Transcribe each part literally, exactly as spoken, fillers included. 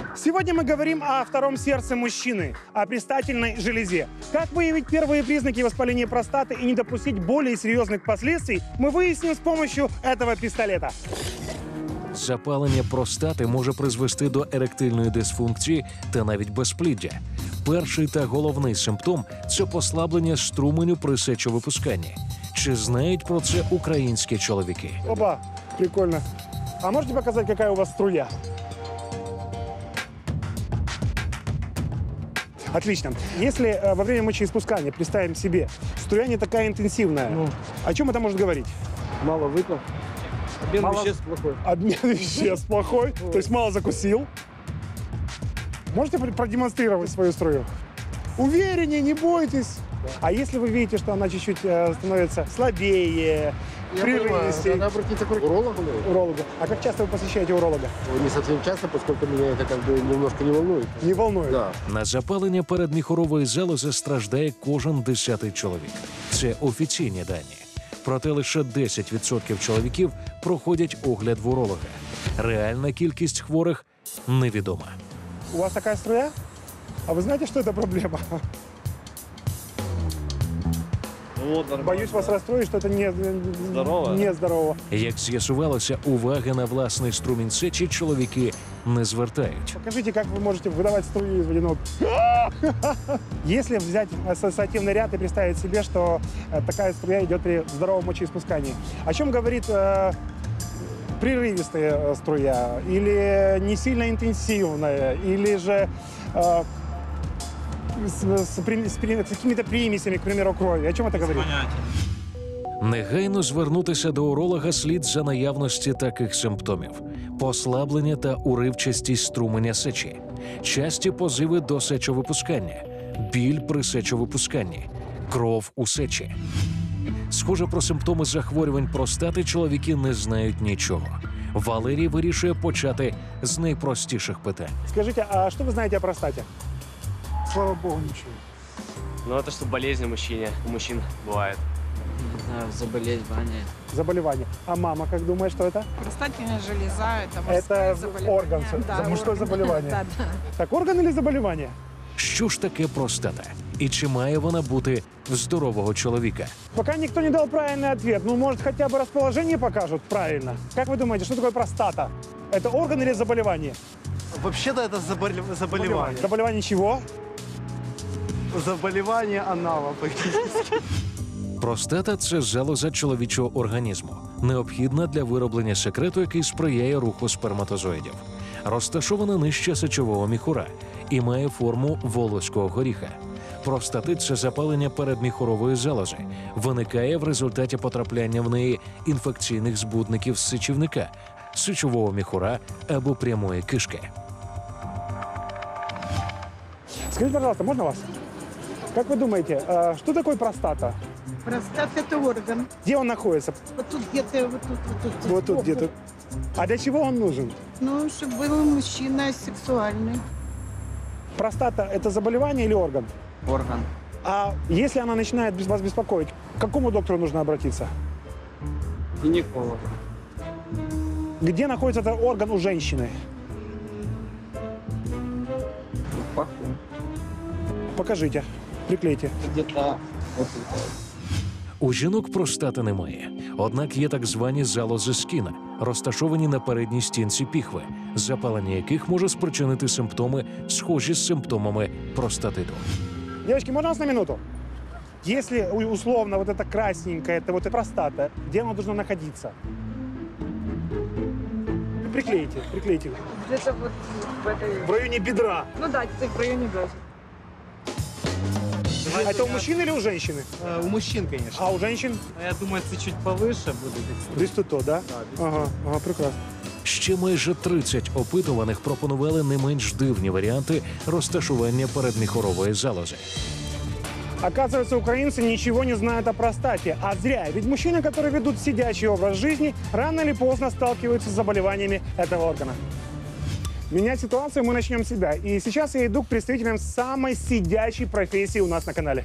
Сегодня мы говорим о втором сердце мужчины, о предстательной железе. Как выявить первые признаки воспаления простаты и не допустить более серьезных последствий, мы выясним с помощью этого пистолета. Запалення простати може призвести до еректильної дисфункції та навіть безпліддя. Перший та головний симптом – це послаблення струменю при сечовипусканні. Чи знають про це українські чоловіки? Опа, прикольно. А можете показать, какая у вас струя? Отлично. Если э, во время мочеиспускания представим себе, струя не такая интенсивная, Ну. о чем это может говорить? Мало выпил. Обмен Мало- веществ плохой. Обмен веществ плохой, то есть мало закусил. Можете пр- продемонстрировать свою струю? Увереннее, не бойтесь. А если вы видите, что она чуть-чуть э, становится слабее, Я понимаю, прерывистей, надо обратиться к урологу. уролога. А как часто вы посещаете уролога? Не совсем часто, поскольку меня это как бы немножко не волнует. Не волнует? Да. На запалення передміхорової залози страждає кожен десятий чоловік. Це офіційні дані. Проте лише десять відсотків чоловіків проходять огляд в уролога. Реальна кількість хворих невідома. У вас такая струя? А вы знаете, что это проблема? Вот, нормально. Боюсь вас расстроить, что это не, Здорово. не здорово. Як з'ясувалося, уваги на власний струмінь сечі чоловіки не звертають. Покажите, как вы можете выдавать струю из водяного. Если взять ассоциативный ряд и представить себе, что э, такая струя идет при здоровом мочеиспускании, о чем говорит э, прерывистая э, струя, или не сильно интенсивная, или же э, с, с при- с при- с какими-то примесями, к примеру, крови. О чем это говорит? Негайно звернутися до уролога слід за наявності таких симптомів: послаблення та уривчастість струменя сечі, часті позиви до сечовипускання, біль при сечовипусканні, кров у сечі. Схоже, про симптоми захворювань простати чоловіки не знають нічого. Валерій вирішує почати з найпростіших питань. Скажите, а что вы знаете о простате? Слава богу, ничего. Ну, это что болезнь у мужчине, у мужчин бывает. Не знаю, заболевание. Заболевание. А мама как думает, что это? Простатная железа – это мужское Это заболевание. орган, Да, мужское орган. заболевание. Да, да. Так, орган или заболевание? Що ж таке простата? І чи має вона бути в здорового чоловіка? Пока никто не дал правильный ответ. Ну, может, хотя бы расположение покажут правильно. Как вы думаете, что такое простата? Это орган или заболевание? Вообще-то это заболе- заболевание. Заболевание чего? Заболевание анала. Простата – це залоза чоловічого організму, необхідна для вироблення секрету, який сприяє руху сперматозоїдів. Розташована нижче сечового міхура і має форму волоського горіха. Простатит – це запалення передміхурової залози. Виникає в результаті потрапляння в неї інфекційних збудників з сечівника, сечового міхура або прямої кишки. Скажите, пожалуйста, можно вас? Как вы думаете, а, что такое простата? Простата – это орган. Где он находится? Вот тут где-то, вот тут, вот тут. Вот тут сбоку. где-то. А для чего он нужен? Ну, чтобы был мужчина сексуальный. Простата – это заболевание или орган? Орган. А если она начинает без- вас беспокоить, к какому доктору нужно обратиться? Гинеколог. Где находится этот орган у женщины? Паху. Покажите, приклейте. Где-то вот тут. У жінок простати немає. Однак є так звані залози скіна, розташовані на передній стінці піхви, запалення яких може спричинити симптоми, схожі з симптомами простатиту. Девочки, можно вас на минуту? Если у- условно вот это красненькое, это вот и простата, где оно должно находиться? Приклейте, приклейте. Где-то вот в этой... В районе бедра. Ну да, где-то в районе газа. А это у мужчины или у женщины? У мужчин, конечно. А у женщин? Я думаю, это чуть повыше будет. Десь тут, то, да? Ага, ага, прекрасно. Ще майже тридцять опитуваних пропонували не менш дивні варіанти розташування передміхурової залози. Оказывается, украинцы ничего не знают о простате. А зря. Ведь мужчины, которые ведут сидячий образ жизни, рано или поздно сталкиваются с заболеваниями этого органа. Менять ситуацию мы начнем с себя. И сейчас я иду к представителям самой сидячей профессии у нас на канале.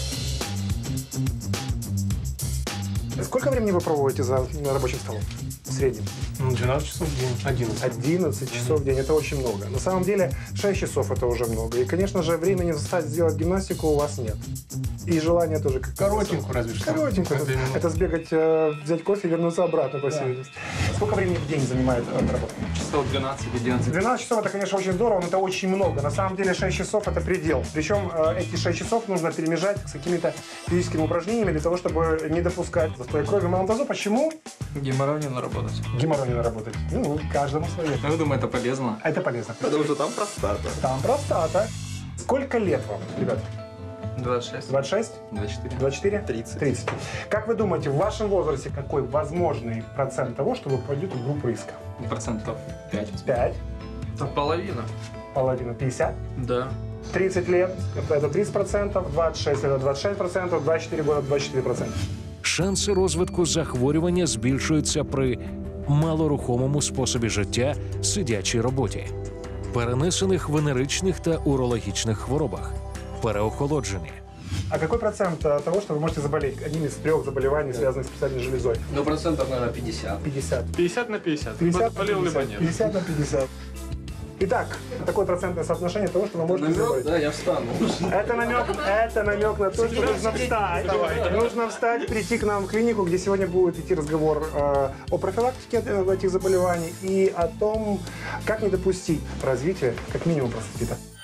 Сколько времени вы проводите за рабочим столом? среднем? двенадцать часов в день, одиннадцать. одиннадцать часов в день – это очень много. На самом деле шесть часов – это уже много. И, конечно же, времени встать, сделать гимнастику у вас нет. И желания тоже как Коротенькую разве что. Коротенькую. Две минуты. Это сбегать, э, взять кофе и вернуться обратно, по всей видимости. Сколько времени в день занимает э, работа? Часов двенадцать-одиннадцать. двенадцать часов – это, конечно, очень здорово, но это очень много. На самом деле шесть часов – это предел. Причем э, эти шесть часов нужно перемежать с какими-то физическими упражнениями для того, чтобы не допускать застоя крови в малом тазу. Почему? Геморрой не наработать. Геморрой не работать. Ну, каждому свое. Ну, я думаю, это полезно. Это полезно. Потому что там простата. Там простата. Сколько лет вам, ребят? двадцать шесть. двадцать шесть? двадцать четыре. двадцать четыре? тридцать. тридцать. Как вы думаете, в вашем возрасте какой возможный процент того, что вы пойдете в группу риска? Процентов пять. пять, Половина. половина, пятьдесят, Да. тридцать лет, это, это тридцать процентов, двадцать шесть это двадцять шесть процентов, двадцять четыре года двадцять четыре процента. Шанси розвитку захворювання збільшуються при малорухомому способі життя, сидячій роботі, перенесених венеричних та урологічних хворобах, переохолодженні. А какой процент э, того, что вы можете заболеть одним из трех заболеваний, связанных с предстательной железой? Ну, процентов, наверное, пятьдесят. пятьдесят. пятьдесят на пятьдесят. пятьдесят на Болел либо пятьдесят. нет. пятьдесят на пятьдесят. Итак, такое процентное соотношение того, что вы можете заболеть. Да, я встану. Это намек, это намек на то, что нужно встать. Нужно встать, прийти к нам в клинику, где сегодня будет идти разговор э, о профилактике этих заболеваний и о том, как не допустить развития, как минимум, простатита.